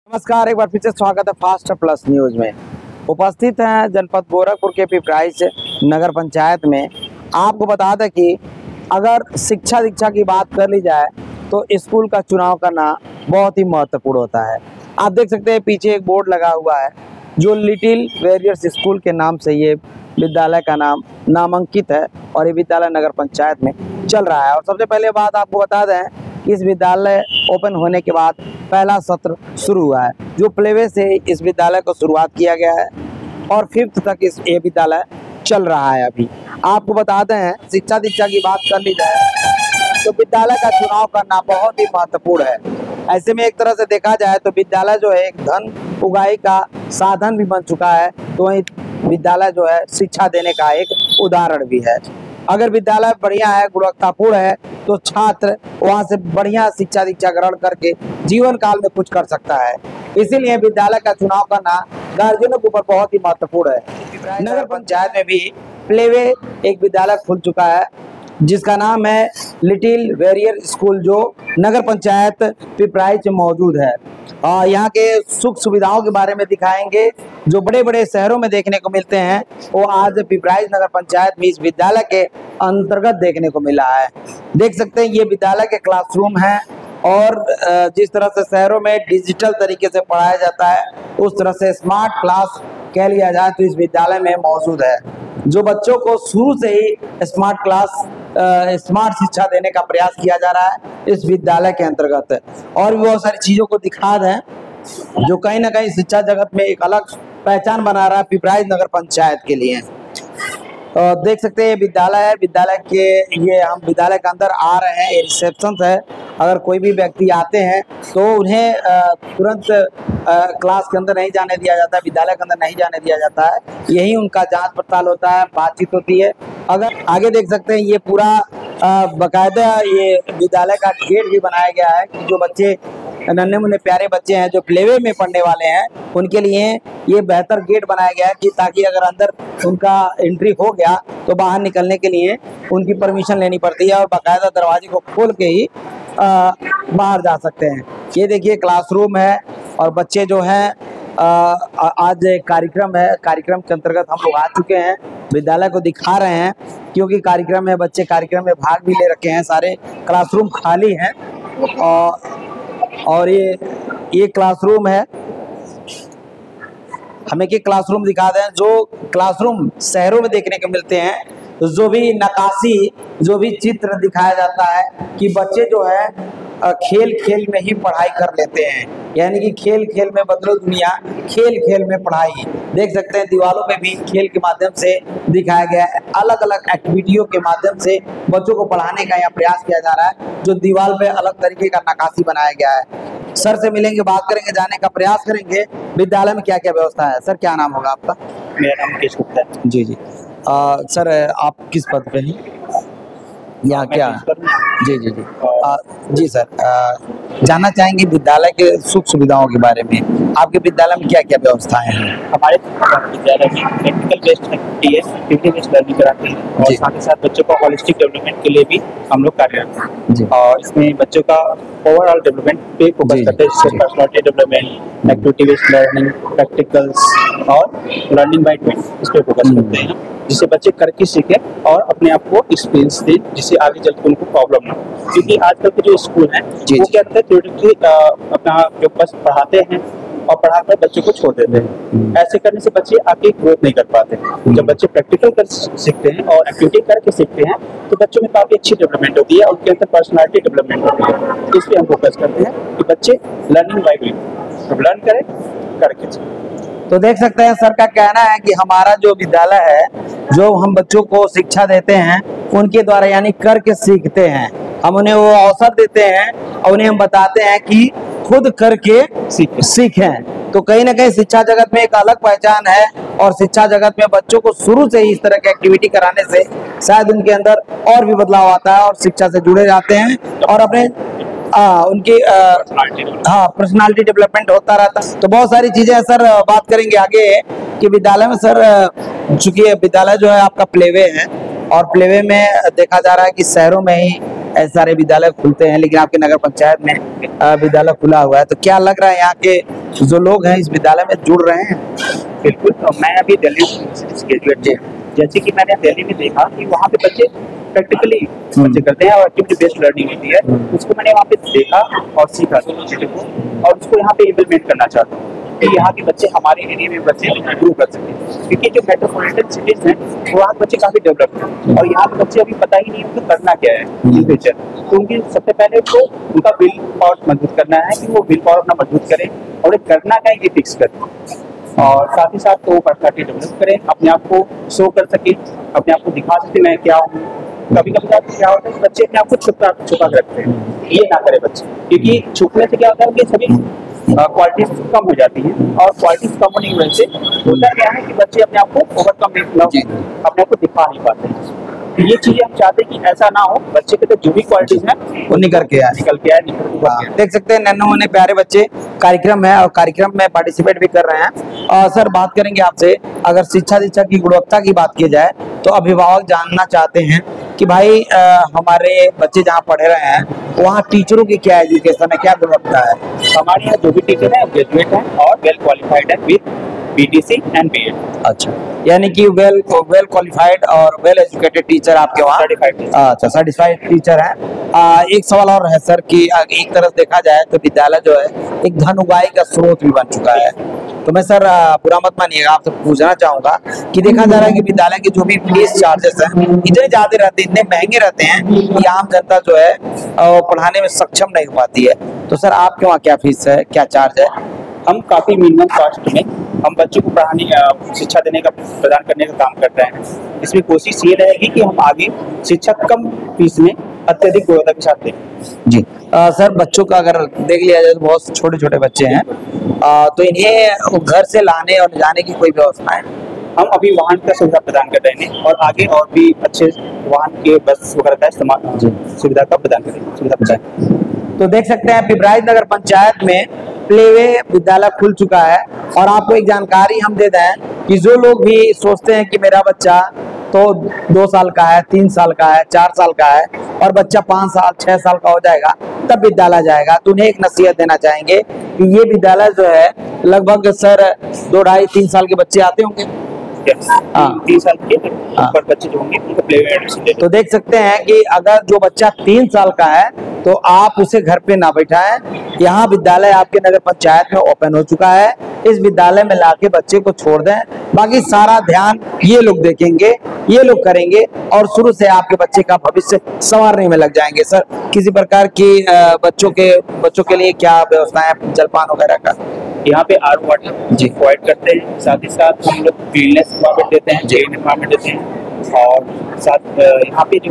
नमस्कार, एक बार फिर से स्वागत है फास्ट प्लस न्यूज में। उपस्थित हैं जनपद गोरखपुर के पिपराइच नगर पंचायत में। आपको बता दें कि अगर शिक्षा दीक्षा की बात कर ली जाए तो स्कूल का चुनाव करना बहुत ही महत्वपूर्ण होता है। आप देख सकते हैं पीछे एक बोर्ड लगा हुआ है जो लिटिल वेरियर्स स्कूल के नाम से ये विद्यालय का नाम नामांकित है और ये विद्यालय नगर पंचायत में चल रहा है। और सबसे पहले बात आपको बता दें कि इस विद्यालय ओपन होने के बाद पहला सत्र शुरू हुआ है, जो प्लेवे से इस विद्यालय को शुरुआत किया गया है और 5th तक ये विद्यालय चल रहा है। अभी आपको बताते हैं शिक्षा दीक्षा की बात कर ली जाए तो विद्यालय का चुनाव करना बहुत ही महत्वपूर्ण है। ऐसे में एक तरह से देखा जाए तो विद्यालय जो है एक धन उगाही का साधन भी बन चुका है, तो वहीं विद्यालय जो है शिक्षा देने का एक उदाहरण भी है। अगर विद्यालय बढ़िया है, गुणवत्तापूर्ण है, तो छात्र वहां से बढ़िया शिक्षा दीक्षा ग्रहण करके जीवन काल में कुछ कर सकता है। इसीलिए विद्यालय का चुनाव करना गार्जियनों के ऊपर बहुत ही महत्वपूर्ण है। नगर पंचायत में भी प्लेवे एक विद्यालय खुल चुका है जिसका नाम है लिटिल वेरियर स्कूल, जो नगर पंचायत पिपराइच में मौजूद है। यहाँ के सुख सुविधाओं के बारे में दिखाएंगे जो बड़े बड़े शहरों में देखने को मिलते हैं, वो आज पिपराइच नगर पंचायत में इस विद्यालय के अंतर्गत देखने को मिला है। देख सकते हैं ये विद्यालय के क्लासरूम है और जिस तरह से शहरों में डिजिटल तरीके से पढ़ाया जाता है उस तरह से स्मार्ट क्लास कह लिया जाए तो इस विद्यालय में मौजूद है, जो बच्चों को शुरू से ही स्मार्ट शिक्षा देने का प्रयास किया जा रहा है इस विद्यालय के अंतर्गत। और भी बहुत सारी चीजों को दिखा दें जो कहीं ना कहीं शिक्षा जगत में एक अलग पहचान बना रहा है पिपराइच नगर पंचायत के लिए। देख सकते हैं ये विद्यालय है। हम विद्यालय के अंदर आ रहे हैं, ये रिसेप्शन है। अगर कोई भी व्यक्ति आते हैं तो उन्हें तुरंत क्लास के अंदर नहीं जाने दिया जाता है, विद्यालय के अंदर नहीं जाने दिया जाता है। यही उनका जांच पड़ताल होता है, बातचीत होती है। अगर आगे देख सकते हैं ये पूरा बाकायदा ये विद्यालय का गेट भी बनाया गया है कि जो बच्चे नन्हे मुन्ने प्यारे बच्चे हैं जो प्लेवे में पढ़ने वाले हैं उनके लिए ये बेहतर गेट बनाया गया है कि ताकि अगर अंदर उनका एंट्री हो गया तो बाहर निकलने के लिए उनकी परमिशन लेनी पड़ती है और बाकायदा दरवाजे को खोल के ही बाहर जा सकते हैं। ये देखिए क्लासरूम है और बच्चे जो हैं आज कार्यक्रम है, कार्यक्रम के अंतर्गत हम लोग आ चुके हैं, विद्यालय को दिखा रहे हैं क्योंकि कार्यक्रम में बच्चे कार्यक्रम में भाग भी ले रखे हैं। सारे क्लासरूम खाली हैं और ये क्लासरूम है। हमें के क्लासरूम दिखा दें जो क्लासरूम शहरों में देखने को मिलते हैं, जो भी नक्काशी, जो भी चित्र दिखाया जाता है कि बच्चे जो है खेल खेल में ही पढ़ाई कर लेते हैं, यानी कि खेल खेल में बदलो दुनिया, खेल खेल में पढ़ाई। देख सकते हैं दीवारों पे भी खेल के माध्यम से दिखाया गया है, अलग अलग एक्टिविटियों के माध्यम से बच्चों को पढ़ाने का यहाँ प्रयास किया जा रहा है, जो दीवार पे अलग तरीके का नक्काशी बनाया गया है। सर से मिलेंगे, बात करेंगे, जानने का प्रयास करेंगे विद्यालय में क्या क्या व्यवस्था है। सर क्या नाम होगा आपका? मेरा नाम मुकेश गुप्ता है। जी। सर आप किस पद पे हैं? यहाँ क्या? जी सर, जानना चाहेंगे विद्यालय के सुख सुविधाओं के बारे में। आपके विद्यालय में क्या क्या व्यवस्थाएं हैं? हमारे विद्यालय में प्रैक्टिकल बेस्ड एक्टिविटी है, एक्टिविटी बेस्ड लर्निंग कराते हैं और साथ ही साथ बच्चों का होलिस्टिक डेवलपमेंट के लिए भी हम लोग कार्यरत हैं और इसमें बच्चों का ओवरऑल डेवलपमेंट पे फोकस करते हैं, जैसे personality development, activity based learning, practicals और लर्निंग बाय डूइंग, इस पे फोकस करते हैं जिससे बच्चे करके सीखें और अपने आप को एक्सपीरियंस दें, जिससे आगे चलकर उनको प्रॉब्लम ना हो। क्योंकि आजकल के जो स्कूल हैं वो क्या करते हैं, थ्योरेटिकली अपना जो बस पढ़ाते हैं और पढ़ाकर बच्चों को छोड़ देते हैं। ऐसे करने से बच्चे आगे ग्रोथ नहीं कर पाते। जब बच्चे प्रैक्टिकल कर सीखते हैं और एक्टिविटी करके सीखते हैं तो बच्चों में काफी अच्छी डेवलपमेंट होती है, उनके अंदर पर्सनालिटी डेवलपमेंट होती है। इसलिए हम फोकस करते हैं कि बच्चे लर्निंग बाय डूइंग, लर्न करें करके। तो देख सकते हैं सर का कहना है कि हमारा जो विद्यालय है, जो हम बच्चों को शिक्षा देते हैं उनके द्वारा यानी करके सीखते हैं। हम उन्हें वो अवसर देते हैं और उन्हें हम बताते हैं कि खुद करके सीखें। तो कहीं ना कहीं शिक्षा जगत में एक अलग पहचान है और शिक्षा जगत में बच्चों को शुरू से ही इस तरह की एक्टिविटी कराने से शायद उनके अंदर और भी बदलाव आता है और शिक्षा से जुड़े जाते हैं और अपने उनकी पर्सनालिटी डेवलपमेंट होता रहता है। तो बहुत सारी चीजें सर बात करेंगे आगे कि विद्यालय में सर, चूंकि विद्यालय जो है आपका प्लेवे है और प्लेवे में देखा जा रहा है कि शहरों में ही ऐसे सारे विद्यालय खुलते हैं, लेकिन आपके नगर पंचायत में विद्यालय खुला हुआ है, तो क्या लग रहा है यहाँ के जो लोग हैं इस विद्यालय में जुड़ रहे हैं? बिल्कुल। तो मैं अभी दिल्ली से ग्रेजुएट थे, जैसे कि मैंने दिल्ली में देखा कि वहाँ पे बच्चे प्रैक्टिकली बच्चे करते हैं और एक्टिविटी बेस्ड लर्निंग होती है, उसको मैंने वहाँ पे देखा और सीखा चीज़ों को, और उसको यहाँ पे इम्प्लीमेंट करना चाहता हूँ कि यहाँ के बच्चे हमारे एरिया में बच्चे ग्रो कर सकें, क्योंकि जो मेट्रोपॉलिटन सिटीज हैं वहाँ के बच्चे काफ़ी डेवलप हैं और यहाँ के बच्चे अभी पता ही नहीं उनको करना क्या है इन फ्यूचर। तो उनकी सबसे पहले तो उनका विल पावर मजबूत करना है कि वो विल पावर अपना मजबूत करें और एक करना क्या है ये फिक्स करें, और साथ ही साथ तो वो पर्सनालिटी डेवलप करें, अपने आप को शो कर सके, अपने आप को दिखा सके मैं क्या हूँ। कभी कभी क्या होता है कि बच्चे अपने आप को छुपा के रखते हैं, ये ना करे बच्चे, क्योंकि छुपने से क्या होता है कि सभी क्वालिटीज कम हो जाती हैं, और क्वालिटीज कम होने की वजह से होता क्या है कि बच्चे अपने आप को ओवरकम नहीं, अपने आप को दिखा नहीं पाते हैं। तो ये चीजें हम चाहते हैं कि ऐसा ना हो, बच्चे के तो जो भी क्वालिटीज हैं वो निकल के आए। देख सकते हैं नन्हे मुन्ने प्यारे बच्चे, कार्यक्रम है और कार्यक्रम में पार्टिसिपेट भी कर रहे हैं। और सर बात करेंगे आपसे, अगर शिक्षा दीक्षा की गुणवत्ता की बात की जाए तो अभिभावक जानना चाहते हैं कि भाई हमारे बच्चे जहाँ पढ़ रहे हैं वहाँ टीचरों की क्या एजुकेशन है, क्या गुणवत्ता है? हमारे यहाँ जो भी टीचर है ग्रेजुएट है और वेल क्वालिफाइड है विद BTC एंड BEd। अच्छा, यानी कि वेल क्वालिफाइड और वेल एजुकेटेड टीचर आपके वहाँ? अच्छा, सर्टिफाइड टीचर है। एक सवाल और है सर कि एक तरफ देखा जाए तो विद्यालय जो है एक धन उगाही का स्रोत भी बन चुका है, तो मैं सर बुरा मत मानिएगा, आपसे पूछना चाहूंगा कि देखा जा रहा है कि विद्यालय के जो भी फीस चार्जेस हैं इतने ज्यादा रहते हैं, इतने महंगे रहते हैं कि आम जनता जो है पढ़ाने में सक्षम नहीं हो पाती है। तो सर आपके वहाँ क्या फीस है, क्या चार्ज है? हम काफ़ी मिनिमम कॉस्ट में हम बच्चों को पढ़ाने शिक्षा देने का प्रदान करने का काम कर रहे हैं। इसमें कोशिश ये रहेगी कि हम आगे शिक्षा कम फीस में अत्यधिक गुणवत्ता के साथ दें। जी सर, बच्चों का अगर देख लिया जाए तो बहुत छोटे छोटे बच्चे हैं, तो इन्हें घर से लाने और ले जाने की कोई व्यवस्था है? हम अभी वाहन का सुविधा प्रदान कर रहे हैं और आगे और भी अच्छे वाहन के बस वगैरह का इस्तेमाल सुविधा का प्रदान करेंगे। तो देख सकते हैं पिपराइच नगर पंचायत में प्लेवे विद्यालय खुल चुका है। और आपको एक जानकारी हम दे दें कि जो लोग भी सोचते हैं कि मेरा बच्चा तो 2 साल का है, 3 साल का है, 4 साल का है और बच्चा 5 साल 6 साल का हो जाएगा तब विद्यालय जाएगा, तो उन्हें एक नसीहत देना चाहेंगे कि ये विद्यालय जो है लगभग सर 2, 2.5, 3 साल के बच्चे आते होंगे। 3 साल के ऊपर बच्चे जो होंगे उनको प्ले में एडमिशन दे। तो देख सकते हैं कि अगर जो बच्चा 3 साल का है तो आप उसे घर पे ना बैठाएं, यहाँ विद्यालय आपके नगर पंचायत में ओपन हो चुका है, इस विद्यालय में लाके बच्चे को छोड़ दें, बाकी सारा ध्यान ये लोग देखेंगे, ये लोग करेंगे और शुरू से आपके बच्चे का भविष्य संवारने में लग जाएंगे। सर किसी प्रकार की बच्चों के लिए क्या व्यवस्था है जलपान वगैरह का? यहाँ पे आर वाटर जी प्रोवाइड करते हैं, साथ ही साथ हम लोग क्लीननेस एनवायरनमेंट देते हैं, जेन एनवायरनमेंट देते हैं, और साथ यहाँ पे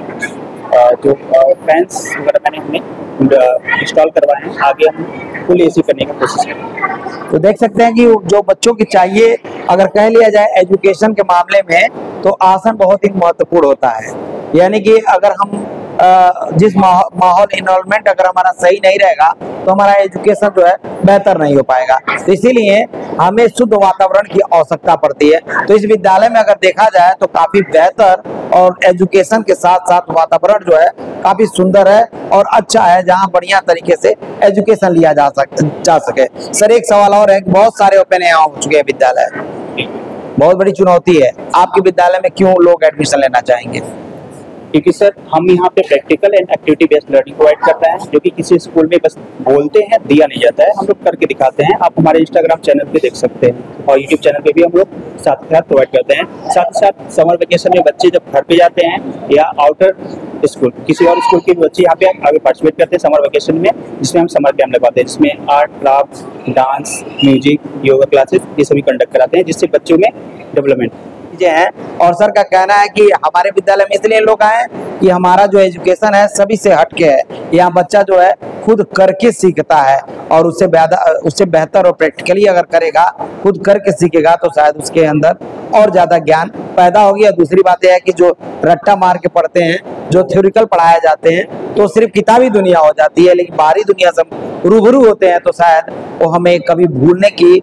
जो फैंस वगैरह मैंने हमने इंस्टॉल करवाए हैं, आगे हम फुल AC करने की कोशिश करेंगे। तो देख सकते हैं कि जो बच्चों की चाहिए, अगर कह लिया जाए एजुकेशन के मामले में तो आसन बहुत ही महत्वपूर्ण होता है, यानी कि अगर हम जिस माहौल इन्वॉल्वमेंट अगर हमारा सही नहीं रहेगा तो हमारा एजुकेशन जो है बेहतर नहीं हो पाएगा, तो इसीलिए हमें शुद्ध वातावरण की आवश्यकता पड़ती है। तो इस विद्यालय में अगर देखा जाए तो काफी बेहतर और एजुकेशन के साथ साथ वातावरण जो है काफी सुंदर है और अच्छा है, जहां बढ़िया तरीके से एजुकेशन लिया जा सके। सर एक सवाल और है कि बहुत सारे ओपन यहाँ हो चुके हैं विद्यालय, बहुत बड़ी चुनौती है, आपके विद्यालय में क्यों लोग एडमिशन लेना चाहेंगे? क्योंकि सर हम यहाँ पे practical and activity based learning provide करते हैं, जो कि किसी स्कूल में बस बोलते हैं दिया नहीं जाता है, हम लोग करके दिखाते हैं। आप हमारे इंस्टाग्राम चैनल पे देख सकते हैं और यूट्यूब चैनल पे भी हम लोग साथ साथ प्रोवाइड करते हैं। साथ ही साथ समर वेकेशन में बच्चे जब घर पे जाते हैं या आउटर स्कूल किसी और स्कूल के बच्चे यहाँ पे आगे पार्टिसिपेट करते हैं समर वेकेशन में, जिसमें हम समर कैंप लगवाते हैं, जिसमें art, craft, dance, music, yoga classes ये सभी कंडक्ट कराते हैं, जिससे बच्चों में डेवलपमेंट हैं। और सर का कहना है कि हमारे विद्यालय में इसलिए लोग आए कि हमारा जो एजुकेशन है सभी से हटके है, यहाँ बच्चा जो है खुद करके सीखता है और उससे बेहतर और प्रैक्टिकली अगर करेगा, खुद करके सीखेगा तो शायद उसके अंदर और ज्यादा ज्ञान पैदा होगी। और दूसरी बात यह है कि जो रट्टा मार के पढ़ते हैं, जो थ्योरिकल पढ़ाए जाते हैं तो सिर्फ किताबी दुनिया हो जाती है, लेकिन बाहरी दुनिया से रूबरू होते हैं तो शायद वो हमें कभी भूलने की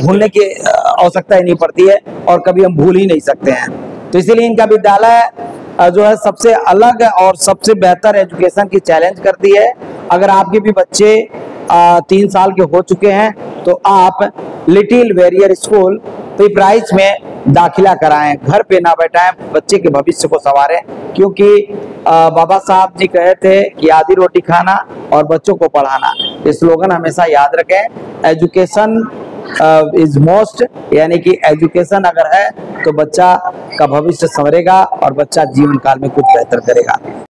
आवश्यकता ही नहीं पड़ती है और कभी हम भूल ही नहीं सकते हैं। तो इसीलिए इनका विद्यालय जो है सबसे अलग और सबसे बेहतर एजुकेशन की चैलेंज करती है। अगर आपके भी बच्चे 3 साल के हो चुके हैं तो आप लिटिल वेरियर स्कूल प्राइस में दाखिला कराएं, घर पे ना बैठाएं, बच्चे के भविष्य को संवारें। क्योंकि बाबा साहब जी कहे थे कि आधी रोटी खाना और बच्चों को पढ़ाना, ये स्लोगन हमेशा याद रखें। एजुकेशन इज मोस्ट, यानी कि एजुकेशन अगर है तो बच्चा का भविष्य संवरेगा और बच्चा जीवन काल में कुछ बेहतर करेगा।